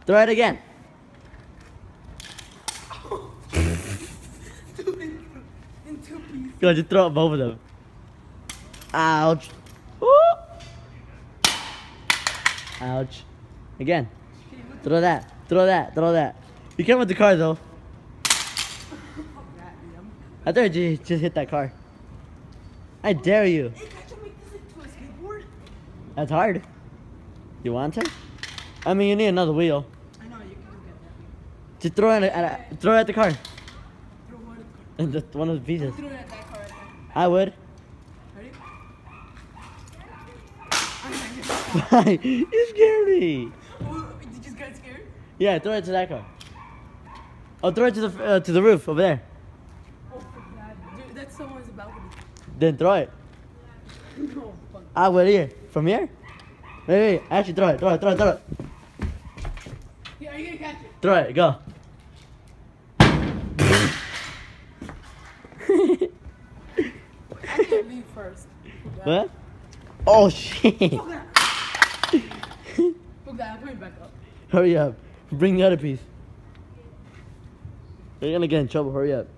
Throw it again. In 2 pieces. Go, just throw both of them. Ouch. Ooh. Ouch. Again. Throw that. Throw that. Throw that. Be careful with the car, though. I thought you just hit that car. I dare you. Hey, can't you make this into a skateboard? That's hard. You want to? I mean, you need another wheel. I know, you can go get that. Just throw it throw it at the car. Throw one at the car. And just one of the pieces. Throw it at that car right there. I would. Ready? Why? You scared me. Oh, did you just get scared? Yeah, throw it to that car. Oh, throw it to the roof over there. Oh, God. Dude, that's someone's balcony. Then throw it. No, fuck. I would here. From here? Wait. Actually, throw it. Throw it. Yeah, are you gonna catch it? Throw it. Go. I can't leave first. What? Oh shit! Fuck that. Fuck that, I'm coming back up. Hurry up. Bring the other piece. You're gonna get in trouble. Hurry up.